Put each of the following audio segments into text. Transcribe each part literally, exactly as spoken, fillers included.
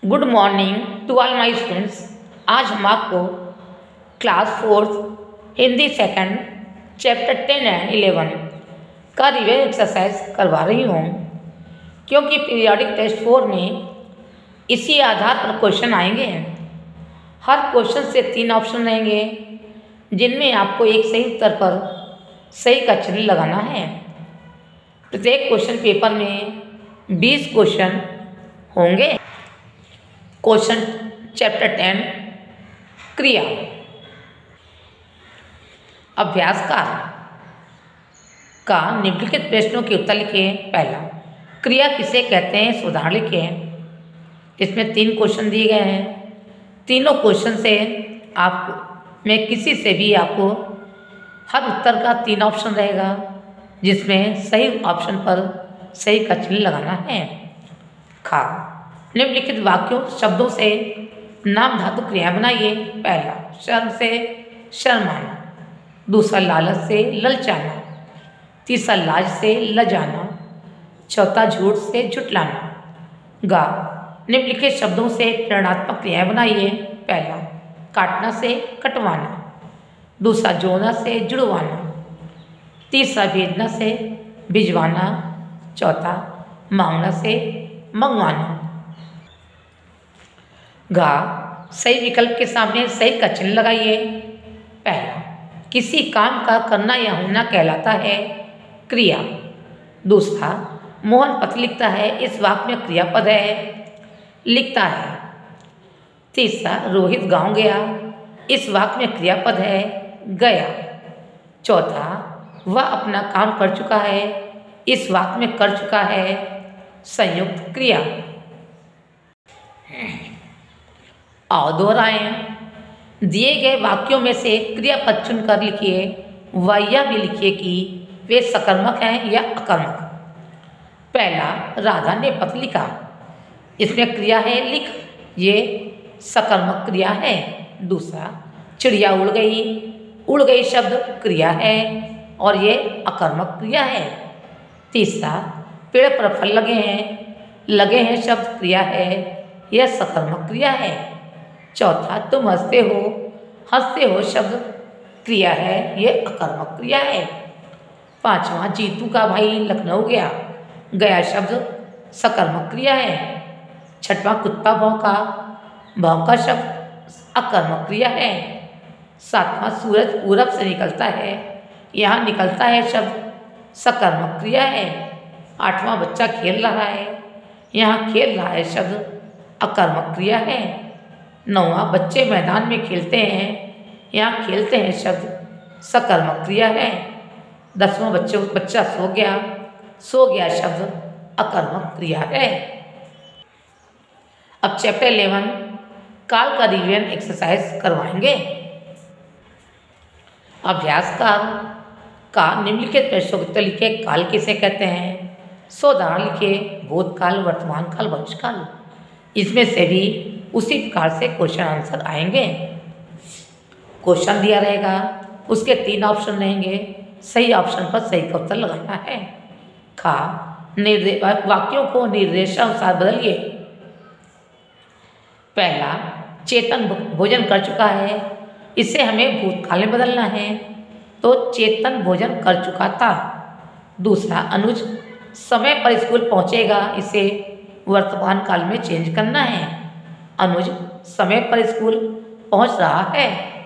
Good morning to all my students. आज हम आपको class fourth Hindi second chapter ten and eleven का revision exercise करवा रही हूँ, क्योंकि पीरियोडिक टेस्ट फोर में इसी आधार पर क्वेश्चन आएंगे। हर क्वेश्चन से तीन ऑप्शन रहेंगे, जिनमें आपको एक सही उत्तर पर सही का चिन्ह लगाना है। प्रत्येक क्वेश्चन पेपर में बीस क्वेश्चन होंगे। क्वेश्चन चैप्टर टेन क्रिया। अभ्यासकार का निम्नलिखित प्रश्नों के उत्तर लिखिए। पहला, क्रिया किसे कहते हैं, इस उदाहरण लिखिए। इसमें तीन क्वेश्चन दिए गए हैं। तीनों क्वेश्चन से आप में किसी से भी आपको हर उत्तर का तीन ऑप्शन रहेगा, जिसमें सही ऑप्शन पर सही का चिन्ह लगाना है। खा, निम्नलिखित वाक्यों शब्दों से नाम धातु क्रिया बनाइए। पहला, शर्म से शर्माना। दूसरा, लालच से ललचाना। तीसरा, लाज से लजाना। चौथा, झूठ से झुठलाना। गा, निम्नलिखित शब्दों से प्रेरणात्मक क्रिया बनाइए। पहला, काटना से कटवाना। दूसरा, जोड़ना से जुड़वाना। तीसरा, भेजना से भिजवाना। चौथा, मांगना से मंगवाना। गा, सही विकल्प के सामने सही का चिन्ह लगाइए। पहला, किसी काम का करना या होना कहलाता है क्रिया। दूसरा, मोहन पत्र लिखता है, इस वाक्य में क्रियापद है लिखता है। तीसरा, रोहित गांव गया, इस वाक्य में क्रियापद है गया। चौथा, वह अपना काम कर चुका है, इस वाक्य में कर चुका है संयुक्त क्रिया। आओ दोहराएं। दिए गए वाक्यों में से क्रियापद चुनकर लिखिए व यह भी लिखिए कि वे सकर्मक हैं या अकर्मक। पहला, राधा ने पत्र लिखा, इसमें क्रिया है लिख, ये सकर्मक क्रिया है। दूसरा, चिड़िया उड़ गई, उड़ गई शब्द क्रिया है और ये अकर्मक क्रिया है। तीसरा, पेड़ पर फल लगे हैं, लगे हैं शब्द क्रिया है, यह सकर्मक क्रिया है। चौथा, तुम हंसते हो, हंसते हो शब्द क्रिया है, ये अकर्मक क्रिया है। पांचवा, जीतू का भाई लखनऊ गया, गया शब्द सकर्मक क्रिया है। छठवां, कुत्ता भौंका, भौंका शब्द अकर्मक क्रिया है। सातवां, सूरज पूरब से निकलता है, यहाँ निकलता है शब्द सकर्मक क्रिया है। आठवां, बच्चा खेल रहा है, यहाँ खेल रहा है शब्द अकर्मक क्रिया है। नौवां, बच्चे मैदान में खेलते हैं, यहाँ खेलते हैं शब्द सकर्मक क्रिया है। दसवां, बच्चे बच्चा सो गया, सो गया शब्द अकर्मक क्रिया है। अब चैप्टर इलेवन काल का रिवीजन एक्सरसाइज करवाएंगे। अभ्यासकार का निम्नलिखित प्रश्नों के उत्तर लिखिए। काल किसे कहते हैं, सो उदाहरण लिखिए। भूतकाल, वर्तमान काल, भविष्यकाल। इसमें से भी उसी प्रकार से क्वेश्चन आंसर आएंगे। क्वेश्चन दिया रहेगा, उसके तीन ऑप्शन रहेंगे, सही ऑप्शन पर सही का उत्तर लगाना है। खा, निर्दे वाक्यों को निर्देशानुसार बदलिए। पहला, चेतन भोजन कर चुका है, इसे हमें भूतकाल में बदलना है, तो चेतन भोजन कर चुका था। दूसरा, अनुज समय पर स्कूल पहुंचेगा, इसे वर्तमान काल में चेंज करना है, अनुज समय पर स्कूल पहुंच रहा है।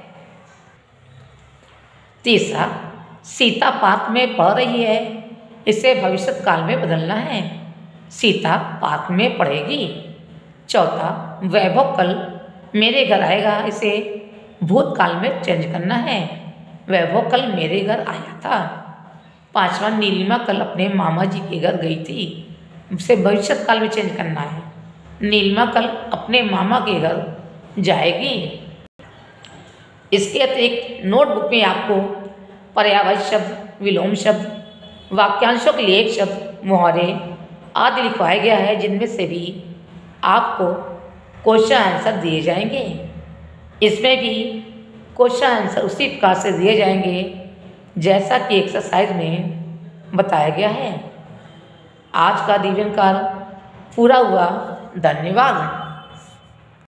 तीसरा, सीता पार्क में पढ़ रही है, इसे भविष्य काल में बदलना है, सीता पार्क में पढ़ेगी। चौथा, वैभव कल मेरे घर आएगा, इसे भूतकाल में चेंज करना है, वैभव कल मेरे घर आया था। पांचवा, नीलिमा कल अपने मामा जी के घर गई थी, इसे भविष्य काल में चेंज करना है, नीलिमा कल अपने मामा के घर जाएगी। इसके अतिरिक्त नोटबुक में आपको पर्यायवाची शब्द, विलोम शब्द, वाक्यांशों के लिए एक शब्द, मुहावरे आदि लिखवाया गया है, जिनमें से भी आपको क्वेश्चन आंसर दिए जाएंगे। इसमें भी क्वेश्चन आंसर उसी प्रकार से दिए जाएंगे जैसा कि एक्सरसाइज में बताया गया है। आज का रिवीजन कार्य पूरा हुआ। धन्यवाद।